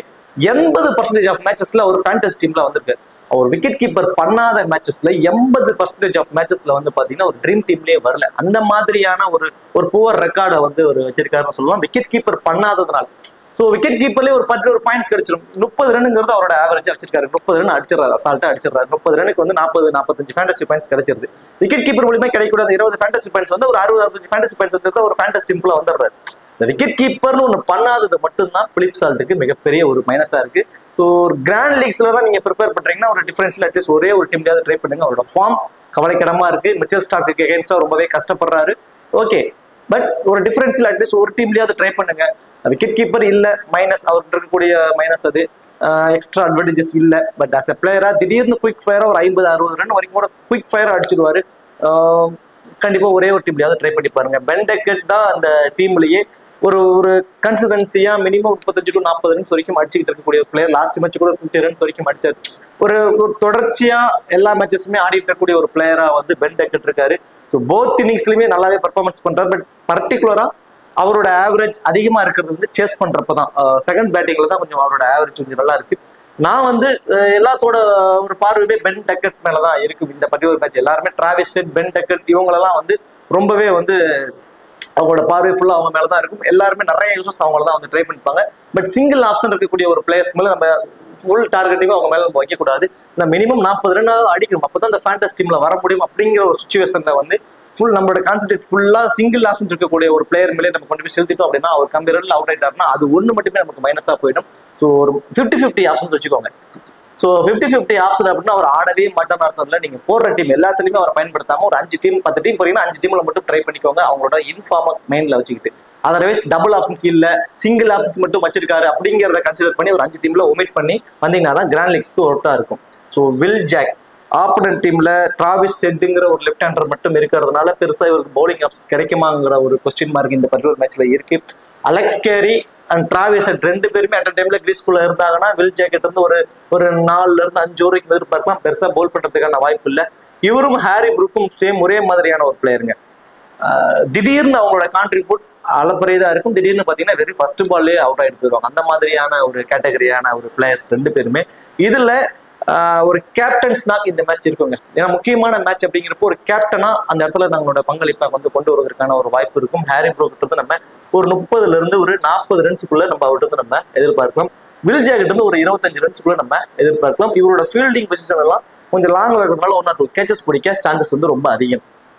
80% ஆஃப் மேட்சஸ்ல ஒரு ஃபேண்டசி டீம்ல வந்திருக்கு. அவர் விக்கெட் கீப்பர் பண்ணாத மேட்சஸ்ல 80% ஆஃப் மேட்சஸ்ல வந்து பாத்தீங்கன்னா ஒரு ட்ரீம் டீம்லயே வரல. அந்த மாதிரியான ஒரு புவர் ரெக்கார்டை வந்து ஒரு வச்சிருக்காருன்னு சொல்லுவாங்க விக்கெட் கீப்பர் பண்ணாததுனால. ஸோ விக்கெட் கீப்பர்லேயே ஒரு 11 பாயிண்ட்ஸ் கிடைச்சிடும். 30 ரன்னுங்கிறது அவரோட ஆவரேஜா வச்சிருக்காரு. 30 ரன் அடிச்சிடறாரு, அசால்ட்டா அடிச்சிடறாரு. 30 ரனுக்கு வந்து 40-45 ஃபேண்டசி பாயிண்ட்ஸ் கிடைச்சிருது. விக்கெட் கீப்பர் மூலியமா கிடைக்கூடாது 20 ஃபேண்டசி பாயிண்ட்ஸ் வந்து ஒரு 60-65 ஃபேண்டசி பாயிண்ட்ஸ் வந்து ஒரு ஃபேண்டசி டீம்ல வந்துடுறாரு. இந்த விக்கெட் கீப்பர்னு ஒன்று பண்ணாதது மட்டும்தான் பிலிப் சால்ட்டுக்கு மிகப்பெரிய ஒரு மைனஸா இருக்கு. ஸோ ஒரு கிராண்ட் லீக்ஸ்ல தான் நீங்க ப்ரிப்பேர் பண்றீங்கன்னா ஒரு டிஃபரன்ஸ்ல அட்லீஸ்ட் ஒரே ஒரு டீம்லயாவது ட்ரை பண்ணுங்க. அவரோட ஃபார்ம் கவலைக்கிடமா இருக்கு. மிச்சல் ஸ்டார்க்கு அகைன்ஸ்டா ரொம்பவே கஷ்டப்படுறாரு. ஓகே, பட் ஒரு டிஃபரன்ஸ்ல அட்லீஸ்ட் ஒரு டீம்லயாவது ட்ரை பண்ணுங்க. விக்கெட் கீப்பர் இல்ல மைனஸ், அவருக்கு இருக்கக்கூடிய மைனஸ் அது. எக்ஸ்ட்ரா அட்வான்டேஜஸ் இல்ல. பட் அஸ் எ பிளேயரா திடீர்னு குயிக் ஃபயரா ஒரு 50-60 ரன் வரைக்கும் கூட குயிக் ஃபயரா அடிச்சிடுவாரு. கண்டிப்பா ஒரே ஒரு டீம்லயாவது ட்ரை பண்ணி பாருங்க. பென் டெக்கெட் தான் அந்த டீம்லயே ஒரு கன்சிஸ்டன்சியா மினிமம் 35-40 ரன்ஸ் வரைக்கும் அடிச்சுக்கிட்டு இருக்கக்கூடிய ஒரு பிளேயர். லாஸ்ட் மேட்ச் கூட 50 ரன்ஸ் வரைக்கும் அடிச்சாரு. ஒரு தொடர்ச்சியா எல்லா மேட்சஸுமே ஆடிட்டு இருக்கக்கூடிய ஒரு பிளேயரா வந்து பென் டெக்கெட் இருக்காரு. ஸோ போத் இன்னிங்ஸ்லயுமே நல்லாவே பெர்ஃபார்மன்ஸ் பண்றாரு. பட் பர்டிகுலரா அவரோட ஆவரேஜ் அதிகமா இருக்கிறது வந்து சேஸ் பண்றப்பதான். செகண்ட் பேட்டிங்ல தான் கொஞ்சம் அவரோட ஆவரேஜ் கொஞ்சம் நல்லா இருக்கு. நான் வந்து எல்லாத்தோட ஒரு பார்வையுமே பென் டெக்கெட் மேலதான் இருக்கு இந்த பர்டிகுலர் மேட்ச். எல்லாருமே டிராவிஸ் ஹெட், பென் டெக்கெட் இவங்களெல்லாம் வந்து ரொம்பவே வந்து அவங்களோட பார்வை ஃபுல்லா அவங்க மேலதான் இருக்கும். எல்லாருமே நிறைய யூசர்ஸ் அவங்களதான் வந்து ட்ரை பண்ணிப்பாங்க. பட் சிங்கிள் ஆப்ஷன் இருக்கக்கூடிய ஒரு பிளேயர்ஸ் மேல நம்ம ஃபுல் டார்கெட்டிங்கும் அவங்க மேல நம்ம வைக்கக்கூடாது. இந்த மினிமம் 40 ரன் அடிக்கணும். அப்பதான் அந்த ஃபேண்டசி டீம்ல வர முடியும். அப்படிங்கிற ஒரு சுச்சுவேஷன்ல வந்து ஃபுல் நம்மளோட கான்சென்ட்ரேட் ஃபுல்லா சிங்கிள் ஆப்ஷன் இருக்கக்கூடிய ஒரு பிளேயர் மேலே நம்ம கொண்டு போய் செலுத்திட்டோம் அப்படின்னா அவர் கம்பி ரன்ல அவுட் ஆயிட்டாருன்னா அது ஒன்று மட்டுமே நமக்கு மைனஸா போயிடும். ஸோ ஒரு 50-50 ஆப்ஷன்ஸ் வச்சுக்கோங்க. ஸோ 50-50 ஆப்ஷன் அப்படின்னா அவர் ஆடவே மாட்டான்னு அர்த்தம் இல்லை. நீங்க போடுற டீம் எல்லாத்துலயுமே அவர் பயன்படுத்தாம ஒரு 5 டீம் 10 டீம் போறீங்கன்னா 5 டீம்ல மட்டும் ட்ரை பண்ணிக்கோங்க அவங்களோட இன்ஃபார்ம் மைண்ட்ல வச்சுக்கிட்டு. அதர்வைஸ் டபுள் ஆப்ஷன்ஸ் இல்ல சிங்கிள் ஆப்ஷன்ஸ் மட்டும் வச்சிருக்காரு அப்படிங்கிறத கன்சிடர் பண்ணி ஒரு 5 டீம்ல ஒமிட் பண்ணி வந்தீங்கன்னா தான் கிராண்ட் லீக்ஸ்க்கு ஒர்த்தா இருக்கும். ஸோ வில் ஜாக் ஆப்போனன்ட் டீம்ல டிராவிஸ் ஹெட்ங்கிற ஒரு லெஃப்ட் ஹேண்டர் மட்டும் இருக்கிறதுனால பெருசா இவருக்கு பவுலிங் ஆப்ஷன்ஸ் கிடைக்குமாங்கிற ஒரு கொஸ்டின் மார்க் இந்த பர்டிகுலர் மேட்ச்ல இருக்கு. Alex Carey and Travis Head 2 பேருமே அட் டைம்ல கிரீஸ்குள்ள இருந்தாங்கன்னா வில் ஜாக்கெட் இருந்து ஒரு 4ல இருந்து 5 ஓவருக்கு எதிர்பார்க்கலாம். பெருசா பவுல் பண்றதுக்கான வாய்ப்பு இல்லை. இவரும் ஹாரி ப்ரூக்கும் சேம் ஒரே மாதிரியான ஒரு பிளேயருங்க. திடீர்னு அவங்களோட கான்ட்ரிபியூட் அளப்பரியதா இருக்கும். திடீர்னு பாத்தீங்கன்னா வெறும் ஃபர்ஸ்ட் பால்லே அவுட் ஆயிட்டு போயிருவாங்க. அந்த மாதிரியான ஒரு கேட்டகரியான ஒரு பிளேயர்ஸ் 2 பேருமே. இதுல ஒரு கேப்டன்ஸ்னா இந்த மேட்ச் இருக்குங்க. ஏன்னா முக்கியமான மேட்ச் அப்படிங்கிறப்போ ஒரு கேப்டனா அந்த இடத்துல நம்மளோட பங்களிப்பை கொண்டு வருவதற்கான ஒரு வாய்ப்பு இருக்கும். ஹாரி ப்ரூக்கிட்ட நம்ம ஒரு 30ல இருந்து ஒரு 40 ரன்ஸுக்குள்ள நம்ம அவர்கிட்ட நம்ம எதிர்பார்க்கலாம். வில் ஜாக்கிட்ட இருந்து ஒரு 25 ரன்ஸுக்குள்ள நம்ம எதிர்பார்க்கலாம். இவரோட ஃபீல்டிங் பொசிஷன் எல்லாம் கொஞ்சம் லாங்ல இருக்கிறதுனால 1 or 2 கேச்சஸ் பிடிக்க சான்சஸ் ரொம்ப அதிகம்.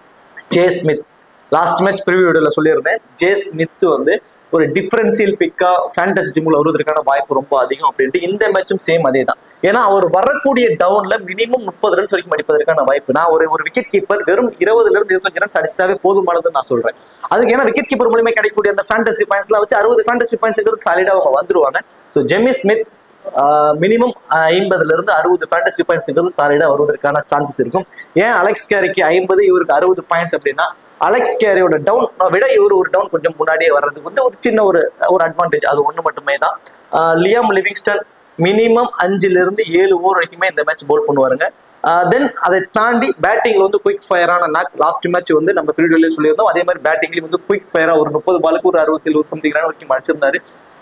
J Smith last match preview வீடியோல சொல்லியிருந்தேன். ஜே ஸ்மித் ஒரு டிஃபரன்சியல் பிக்கா ஃபேண்டசி டீம்ல வருவதற்கான வாய்ப்பு ரொம்ப அதிகம் அப்படின்ட்டு. இந்த மேட்சும் சேம் அதே தான். ஏன்னா அவர் வரக்கூடிய டவுன்ல மினிமம் 30 ரன்ஸ் வரைக்கும் அடிப்பதற்கான வாய்ப்பு. நான் ஒரு விக்கெட் கீப்பர் வெறும் 20ல இருந்து 25 ரன்ஸ் அடிச்சிட்டாவே போதுமானதுன்னு நான் சொல்றேன். அதுக்கு ஏன்னா விக்கெட் கீப்பர் மூலமே கிடைக்கக்கூடிய அந்த ஃபேண்டசி பாயிண்ட்ஸ்லாம் வச்சு 60 ஃபேண்டசி பாயிண்ட்ஸ் சாலிடா அவங்க வந்துருவாங்க. ஸோ ஜெமி ஸ்மித் மினிமம் 50ல இருந்து 60 ஃபேண்டசி பாயிண்ட்ஸ் சாலிடா வருவதற்கான சான்சஸ் இருக்கும். ஏன் அலெக்ஸ் கேரிக்கு 50 இவருக்கு 60 பாயிண்ட்ஸ் அப்படின்னா அலெக்ஸ் கேரியோட டவுன் விட இவர் ஒரு டவுன் கொஞ்சம் முன்னாடியே வர்றதுக்கு ஒரு சின்ன ஒரு அட்வான்டேஜ் அது ஒண்ணு மட்டுமே தான். லியாம் லிவிங்ஸ்டன் மினிமம் 5ல இருந்து 7 ஓவர் வரைக்குமே இந்த மேட்ச் பவுல் பண்ணுவாருங்க. தென் அதை தாண்டி பேட்டிங்ல குயிக் ஃபயரான லாஸ்ட் மேட்ச் நம்ம ப்ரீவியூல சொல்லியிருந்தோம். அதே மாதிரி பேட்டிங்லயும் குயிக் ஃபயரா ஒரு 30 பாலுக்கு ஒரு 60 சம்திங் ரன் வரைக்கும் அடிச்சிருந்தாரு.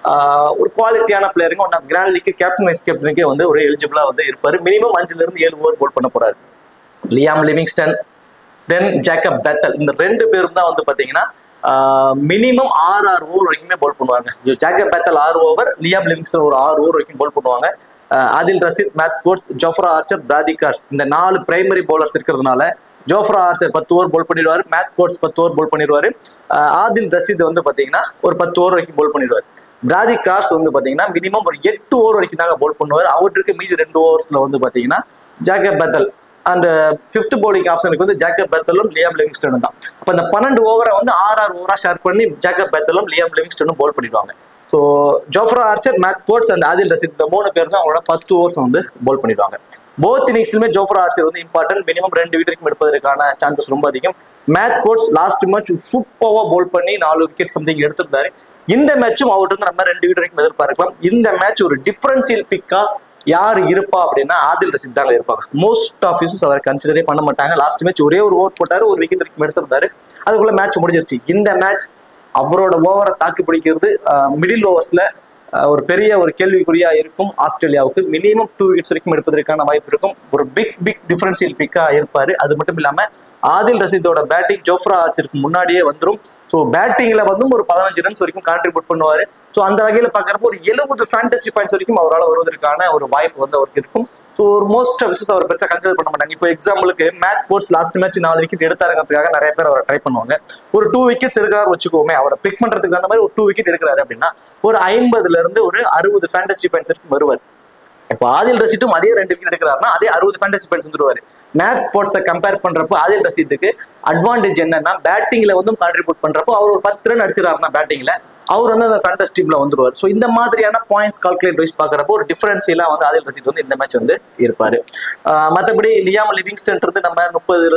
ஒரு குவாலிட்டியான பிளேயருங்க. One of grand league captain vice கேப்டனுக்கே ஒரு எலிஜிபிளா இருப்பாரு. மினிமம் 5ல இருந்து 7 ஓவர் போல் பண்ண போறாரு. Liam Livingstone then Jacob Bethell இந்த 2 பேரும் தான் பாத்தீங்கன்னா மினிமம் 6 ஓவர் வரைக்குமே போல் பண்ணுவாங்க. Jacob Bethell 6 over, Liam Livingstone ஒரு 6 ஓவர் வரைக்கும் போல் பண்ணுவாங்க. Adil Rashid, Matt Potts, Jofra Archer, Brydon Carse இந்த 4 பிரைமரி பவுலர்ஸ் இருக்கிறதுனால ஜோஃப்ரா ஆர்ச்சர் 10 ஓவர் போல் பண்ணிடுவாரு. மேத் கோட்ஸ் 10 ஓவர் போல் பண்ணிடுவாரு. ஆதில் ரஷீத் பாத்தீங்கன்னா ஒரு 10 ஓவர் வரைக்கும் போல் பண்ணிடுவாரு. பிராதி கார்ஸ் பாத்தீங்கன்னா மினிமம் ஒரு 8 ஓவர் வரைக்கும் தாங்க போல் பண்ணுவார். அவருக்கு மீதி 2 ஓவர்ஸ்ல பாத்தீங்கன்னா Jacob Bethell and 5th bowling ஆப்ஷனுக்கு ஜேக்கப் பெத்தலும் லியாம் லிவிங்ஸ்டனும் தான். அப்ப இந்த 12 ஓவரை 6 ஓவரா ஷேர் பண்ணி ஜேக்கப் பெத்தலும் லியாம் லிவிங்ஸ்டனும் போல் பண்ணிடுவாங்க. So Jofra Archer, Matt Potts and Adil Rashid இந்த 3 பேர் தான் அவங்களோட 10 ஓவர்ஸ் போல் பண்ணிடுவாங்க. போத் இன்னிங்ஸ்லுமே Jofra Archer important. Minimum 2 wicket வரைக்கும் எடுப்பதற்கான சான்சஸ் ரொம்ப அதிகம். மேத் கோட்ஸ் லாஸ்ட் மேட்ச் சூப்பர்வா போல் பண்ணி 4 விக்கெட் சம்திங் எடுத்திருந்தாரு. இந்த மேட்சும் அவர்கிட்ட நம்ம 2 விக்கெட் வரைக்கும் எதிர்பார்க்கலாம். இந்த மேட்ச் ஒரு டிஃபரன்சியல் பிக்கா யார் இருப்பா அப்படின்னா ஆதில் ரஷீத் தாங்க இருப்பாங்க. மோஸ்ட் ஆஃப் யூசஸ் அவர் கன்சிடரே பண்ண மாட்டாங்க. லாஸ்ட் மேட்ச் ஒரே ஒரு ஓவர் போட்டாரு, ஒரு விக்கெட் வரைக்கும் எடுத்திருந்தாரு. அதுக்குள்ள மேட்ச் முடிஞ்சிருச்சு. இந்த மேட்ச் அவரோட ஓவரை தாக்கு பிடிக்கிறது மிடில் ஓவர்ஸ்ல ஒரு பெரிய ஒரு கேள்விக்குறியா இருக்கும். ஆஸ்திரேலியாவுக்கு மினிமம் 2 விக்கெட்ஸ் வரைக்கும் எடுப்பதற்கான வாய்ப்பு இருக்கும். ஒரு பிக் டிஃபரன்சியல் பிக்கா இருப்பாரு. அது மட்டும் இல்லாம ஆதில் ரஷீதோட பேட்டிங் ஜோஃப்ரா ஆர்ச்சருக்கு முன்னாடியே வந்துடும். ஸோ பேட்டிங்ல ஒரு 15 ரன்ஸ் வரைக்கும் கான்ட்ரிபியூட் பண்ணுவாரு. ஸோ அந்த வகையில பாக்குறப்போ ஒரு 70 ஃபேண்டசி பாயிண்ட்ஸ் வரைக்கும் அவரால் வருவதற்கான ஒரு வாய்ப்பு அவருக்கு இருக்கும். ஸோ ஒரு மோஸ்ட் விஷஸ் அவர் பெருசாக கன்சிடர் பண்ண மாட்டாங்க. இப்போ எக்ஸாம்பிளுக்கு Matt Potts last match 4 wicket எடுத்தாருங்கிறதுக்காக நிறைய பேர் அவரை ட்ரை பண்ணுவாங்க. ஒரு 2 விக்கெட்ஸ் எடுக்கிறாரு வச்சுக்கோமே, அவரை பிக் பண்றதுக்கு அந்த மாதிரி ஒரு 2 விக்கெட் எடுக்கிறாரு அப்படின்னா ஒரு 50ல இருந்து ஒரு 60 ஃபேண்டசி பாயிண்ட்ஸ் வரைக்கும் வருவார். இப்போ ஆதில் ரஷீதும் அதே 2 விக்கெட் எடுக்கிறாருன்னா அதே 60 ஃபேண்டசி பாயிண்ட்ஸ் வந்துருவாரு. மேத் கோட்ஸை கம்பேர் பண்றப்போ ஆதில் ரஷீதுக்கு அட்வான்டேஜ் என்னன்னா பேட்டிங்ல கான்ட்ரிபியூட் பண்றப்போ அவர் ஒரு 10 ரன் அடிச்சிடாருன்னா பேட்டிங்ல அவர் அந்த ஃபேண்டசி டீம்ல வந்துருவார். ஸோ இந்த மாதிரியான பாயிண்ட்ஸ் கால்குலேட் வைஸ் பாக்குறப்போ ஒரு டிஃபரன்ஷியலா ஆதில் ரஷீத் இந்த மேட்ச் இருப்பாரு. மற்றபடி லியாம் லிவிங்ஸ்டன் இருந்து நம்ம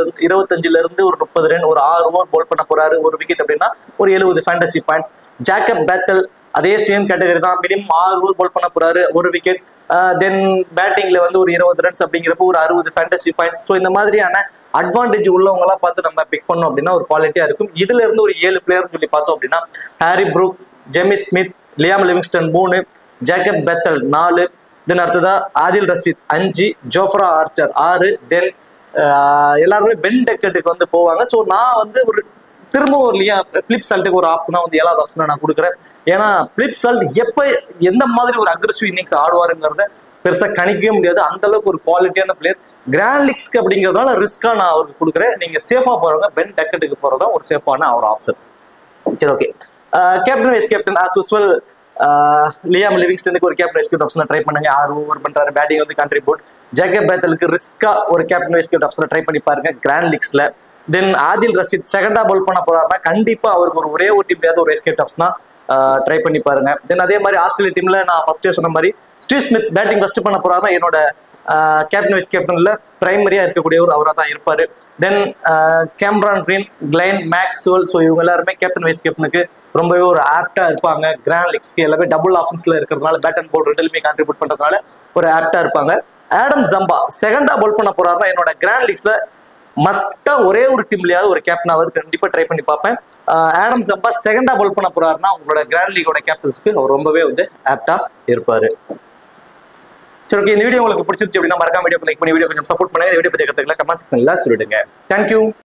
25ல இருந்து ஒரு 30 ரன் ஒரு 6 ஓவர் போல் பண்ண போறாரு, ஒரு விக்கெட் அப்படின்னா ஒரு 70 ஃபேண்டசி பாயிண்ட்ஸ். ஜேக்கப் பெத்தல் அதே சேம் கேட்டகரி தான். மினிமம் 6 ஓவர் போல் பண்ண போறாரு, ஒரு விக்கெட். தென் பேட்டிங்ல ஒரு 20 ரன்ஸ் அப்படிங்கிறப்போ ஒரு 60 ஃபேண்டசி பாயிண்ட்ஸ். ஸோ இந்த மாதிரியான அட்வான்டேஜ் உள்ளவங்க எல்லாம் பார்த்து நம்ம பிக் பண்ணோம் அப்படின்னா ஒரு குவாலிட்டியா இருக்கும். இதுல இருந்து ஒரு 7 பிளேயர் சொல்லி பார்த்தோம் அப்படின்னா Harry Brook, Jamie Smith, Liam Livingstone 3, Jacob Bethell 4, then அடுத்ததா Adil Rashid 5, Jofra Archer 6, then எல்லாருமே பென் டெக்கெட்டுக்கு போவாங்க. ஸோ நான் ஒரு திரும்ப ஒரு பிளிப் சால்ட்டுக்கு ஒரு ஆப்ஷனா 7வது ஆப்ஷனா நான் கொடுக்குறேன். ஏன்னா பிளிப் சால்ட் எப்ப எந்த மாதிரி ஒரு அக்ரெசிவ் இன்னிங்ஸ் ஆடுவாருங்கிறத பெருசா கணிக்கவே முடியாது. அந்த அளவுக்கு ஒரு குவாலிட்டியான பிளேயர். கிராண்ட் லீக்ஸ்க்கு அப்படிங்கிறதுனால ரிஸ்கா நான் அவருக்கு கொடுக்குறேன். நீங்க சேஃபா போறவங்க பென் டக்கெட்டுக்கு போறதா ஒரு சேஃபான ஒரு ஆப்ஷன். சரி, okay. Captain vice captain as usual Liam லிவிங்ஸ்டனுக்கு ஒரு captain vice captain option try பண்ணுங்க. 6 ஓவர் பண்றாரு, பேட்டிங் வந்து கான்ட்ரிபியூட். ஜேக்கப் பேத்தலுக்கு ரிஸ்கா ஒரு captain vice captain option try பண்ணி பாருங்க கிராண்ட் லீக்ஸ்ல. தென் ஆதில் ரஷீத் செகண்டா பவுல் பண்ண போறாருன்னா கண்டிப்பா அவருக்கு ஒரே ஒரு டீம்லயாவது ஒரு வைஸ் கேப்டன் ஆப்ஷனா ட்ரை பண்ணி பாருங்க. தென் அதே மாதிரி ஆஸ்திரேலியா டீம்ல நான் ஃபர்ஸ்டே சொன்ன மாதிரி ஸ்டீவ் ஸ்மித் பேட்டிங் ஃபர்ஸ்ட் பண்ண போறாருன்னா என்னோட கேப்டன் வைஸ் கேப்டன்ல பிரைமரியா இருக்கக்கூடியவர் அவராக தான் இருப்பாரு. Then Cameron Green, Glenn Maxwell, so இவங்க எல்லாருமே கேப்டன் வைஸ் கேப்டனுக்கு ரொம்பவே ஒரு ஆப்டா இருப்பாங்க. கிராண்ட் லீக்ஸ்க்கு எல்லாமே டபுள் ஆப்ஷன்ஸ்ல இருக்கிறதுனால பேட் அண்ட் பவுல் ரெண்டுமே கான்ட்ரிபியூட் பண்றதுனால ஒரு ஆப்டா இருப்பாங்க. ஆடம் ஜம்பா செகண்டா பவுல் பண்ண போறாருன்னா என்னோட கிராண்ட் லீக்ஸ்ல மஸ்டா ஒரே ஒரு டீம்லயாவது ஒரு கேப்டனாவது கண்டிப்பா ட்ரை பண்ணி பார்ப்பேன். ஆடம் ஜம்பா செகண்டா பவுல் பண்ண போறாருன்னா உங்களோட கிராண்ட் லீகோட கேப்டன்ஸ்க்கு அவர் ரொம்பவே வந்து ஆப்டா இருப்பாரு. சரி, ஓகே. இந்த வீடியோ உங்களுக்கு பிடிச்சிருச்சு அப்படின்னா மறக்காம வீடியோ லைக் பண்ணி வீடியோ கொஞ்சம் சப்போர்ட் பண்ணுங்க. இந்த வீடியோ பத்தி கருத்துக்களை கமெண்ட் செக்ஷன்ல சொல்லிடுங்க. தேங்க்யூ.